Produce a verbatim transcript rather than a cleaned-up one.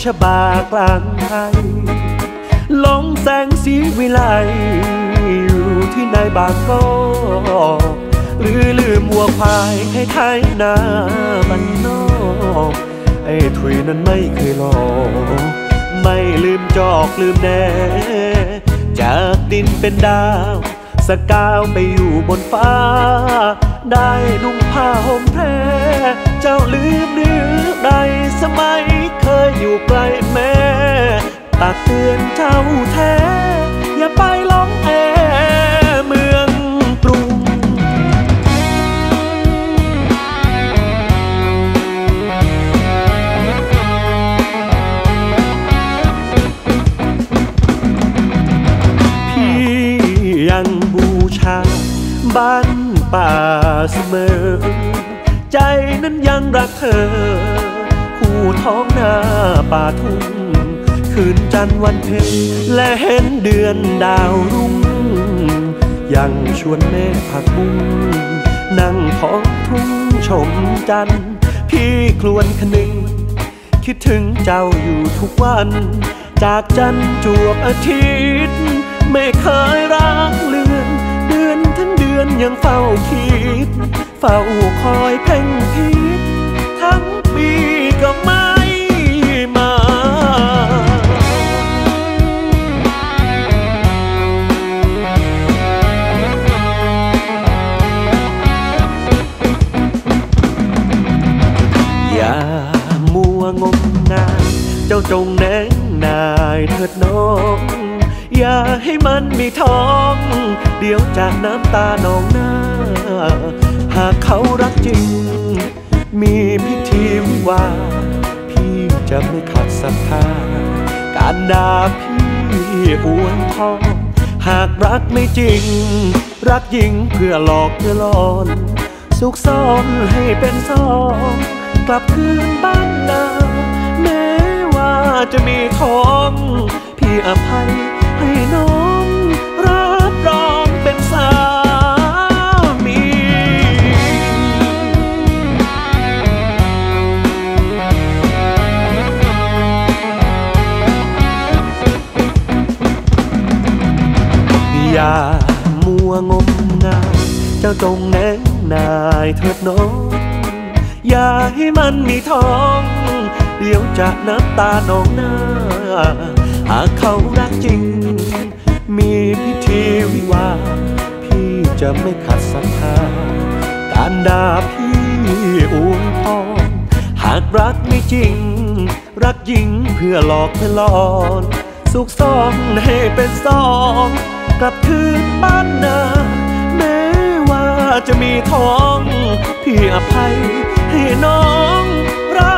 ชบากลางไทยลงแสงสีวิไลอยู่ที่ในบางกอกหรือลืมวัวควายให้ไทยนามันนอกไอ้ถุยนั้นไม่เคยหลอกไม่ลืมจอกลืมแน่จากดินเป็นดาวสกาวไปอยู่บนฟ้าได้นุ่งผ้าห่มแพรเจ้าลืมหรือใดสมัยเคยอยู่ใกล้แม่ตักเตือนเจ้าแท้อย่าไปร้องแอเมืองกรุงพี่ยังบูชาบ้านป่าเสมอใจนั้นยังรักเธอคู่ท้องหน้าป่าทุ่งคืนจันทร์วันเพ็ญและเห็นเดือนดาวรุ่งยังชวนแม่ผักบุ้งนั่งท้องทุ่งชมจันทร์พี่ครวญคนึงคิดถึงเจ้าอยู่ทุกวันจากจันทร์จวบอาทิตย์ไม่เคยรักเลือนเดือนทั้งเดือนยังเฝ้าคิดเฝ้าคอยเพ่งพิษทั้งปีก็ไม่มาอย่ามัวงมงายเจ้าจงแน่งนายเถิดน้องอย่าให้มันมีท้องเดี๋ยวจากน้ำตานองหน้าหากเขารักจริงมีพิธีวิวาพี่จะไม่ขาดศรัทธาการด่าพี่อวยทองหากรักไม่จริงรักหญิงเพื่อหลอกเพื่อหลอนสุกซ่อนให้เป็นซองกลับคืนบ้านนาแม้ว่าจะมีท้องพี่อภัยให้น้องรับรองเป็นสามีอย่ามัวงมงายเจ้าจงแน่งนายเถิดน้องอย่าให้มันมีท้องเดี๋ยวจะน้ำตานองหน้าหากเขารักจริงมีพิธีวิวาพี่จะไม่ขัดศรัทธาการด่าพี่อวยพรหากรักไม่จริงรักหญิงเพื่อหลอกเพื่อหลอนสุกซ่อนให้เป็นซองกลับคืนบ้านนาแม้ว่าจะมีท้องพี่อภัยให้น้องรั